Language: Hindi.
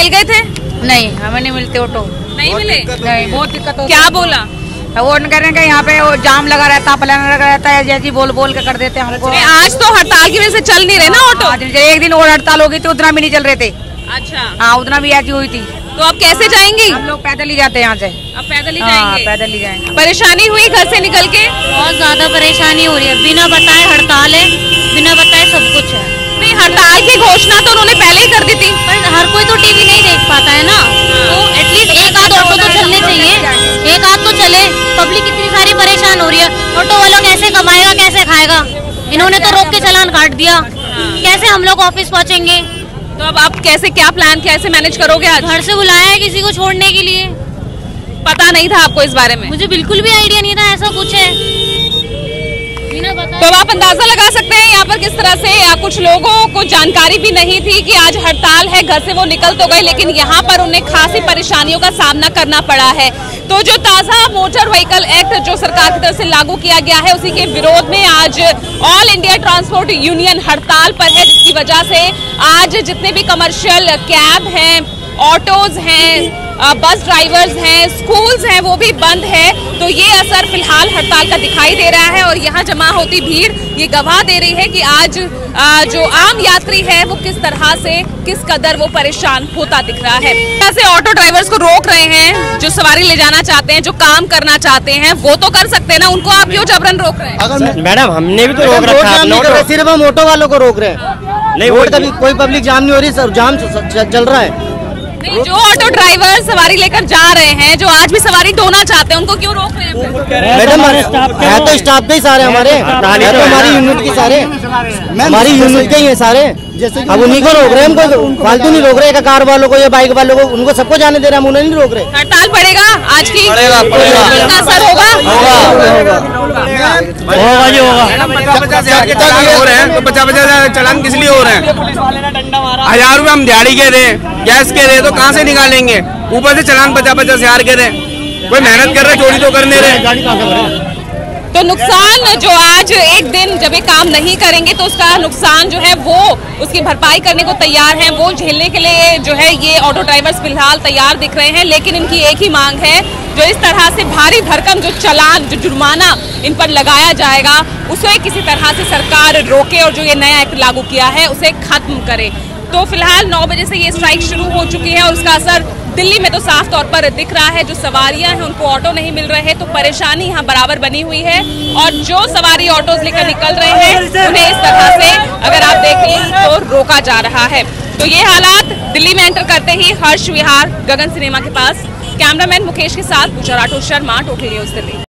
मिल गए थे? नहीं, हमें नहीं मिलते ऑटो। नहीं मिले? नहीं, बहुत दिक्कत होती क्या बोला? वो कह रहे हैं कि यहाँ पे वो जाम लगा रहता, प्लान लगा रहता है, जैसी बोल बोल के कर देते हैं हमको। आज तो हड़ताल की वजह से चल नहीं रहे ना ऑटो? एक दिन और हड़ताल होगी तो उतना भी नहीं चल रहे थे। अच्छा, हाँ, उतना भी ऐसी हुई थी। तो अब कैसे जाएंगी? हम लोग पैदल ही जाते हैं यहाँ से। अब पैदल ही जाएंगे? पैदल ही जाएंगे। परेशानी हुई घर से निकल के? बहुत ज्यादा परेशानी हो रही है, बिना बताए हड़ताल है, बिना बताए सब कुछ है। नहीं, हड़ताल की घोषणा तो उन्होंने पहले ही कर दी थी। पर हर कोई तो टीवी नहीं देख पाता है ना, तो एटलीस्ट एक आध ऑटो तो चलने चाहिए, एक आध तो चले। पब्लिक इतनी सारी परेशान हो रही है, ऑटो वालों कैसे कमाएगा, कैसे खाएगा? इन्होंने तो रोक के चालान काट दिया, कैसे हम लोग ऑफिस पहुँचेंगे? तो अब आप कैसे, क्या प्लान, कैसे मैनेज करोगे? आज घर से बुलाया है किसी को छोड़ने के लिए। पता नहीं था आपको इस बारे में? मुझे बिल्कुल भी आइडिया नहीं था ऐसा कुछ है। तो आप अंदाजा लगा सकते हैं यहाँ पर किस तरह से कुछ लोगों को जानकारी भी नहीं थी कि आज हड़ताल है। घर से वो निकल तो गए, लेकिन यहाँ पर उन्हें खासी परेशानियों का सामना करना पड़ा है। तो जो ताज़ा मोटर व्हीकल एक्ट जो सरकार की तरफ से लागू किया गया है, उसी के विरोध में आज ऑल इंडिया ट्रांसपोर्ट यूनियन हड़ताल पर है, जिसकी वजह से आज जितने भी कमर्शियल कैब हैं, ऑटोज हैं, बस ड्राइवर्स हैं, स्कूल्स हैं, वो भी बंद है। तो ये असर फिलहाल हड़ताल का दिखाई दे रहा है और यहाँ जमा होती भीड़ ये गवाह दे रही है कि आज जो आम यात्री है वो किस तरह से, किस कदर वो परेशान होता दिख रहा है। ऐसे ऑटो ड्राइवर्स को रोक रहे हैं, जो सवारी ले जाना चाहते हैं, जो काम करना चाहते हैं, वो तो कर सकते हैं ना, उनको आप क्यों जबरन रोक रहे हैं? मैडम, हमने भी तो रोक रखा है, सिर्फ हम ऑटो वालों को रोक रहे हैं। नहीं, रोड का भी कोई पब्लिक जाम नहीं हो रही, सब जाम चल रहा है। नहीं, जो ऑटो ड्राइवर सवारी लेकर जा रहे हैं, जो आज भी सवारी ढोना चाहते हैं, उनको क्यों रोक रहे हैं? मैडम, है तो स्टाफ के ही सारे हमारे, है तो हमारी यूनिट के सारे, हमारी यूनिट के ही है सारे। अब उन्हीं को रोक रहे हैं, हमको फालतू नहीं रोक रहे। कार वालों को या बाइक वालों को, उनको सबको जाने दे रहे हैं, हम उन्हें नहीं रोक रहे। हड़ताल पड़ेगा आज की? पड़ेगा। असर होगा? होगा जी, होगा। 50,000 हो रहे हैं तो 50,000 चलान किस लिए हो रहे हैं? 1,000 रुपए हम दिहाड़ी के दे, गैस के दे, तो कहाँ से निकालेंगे? ऊपर से चलान 50,000 के दे। कोई मेहनत कर रहे, चोरी तो करने रहे। तो नुकसान जो आज एक दिन जब ये काम नहीं करेंगे तो उसका नुकसान जो है वो उसकी भरपाई करने को तैयार हैं, वो झेलने के लिए जो है ये ऑटो ड्राइवर्स फिलहाल तैयार दिख रहे हैं। लेकिन इनकी एक ही मांग है, जो इस तरह से भारी भरकम जो चलान, जो जुर्माना इन पर लगाया जाएगा, उसे किसी तरह से सरकार रोके और जो ये नया एक्ट लागू किया है उसे खत्म करे। तो फिलहाल 9 बजे से ये स्ट्राइक शुरू हो चुकी है और उसका असर दिल्ली में तो साफ तौर पर दिख रहा है। जो सवारियां हैं उनको ऑटो नहीं मिल रहे हैं, तो परेशानी यहाँ बराबर बनी हुई है। और जो सवारी ऑटोज लेकर निकल रहे हैं उन्हें इस तरह से अगर आप देखें तो रोका जा रहा है। तो ये हालात दिल्ली में एंटर करते ही हर्ष विहार, गगन सिनेमा के पास। कैमरामैन मुकेश के साथ पूजा राठौर शर्मा, टोटल न्यूज़ दिल्ली।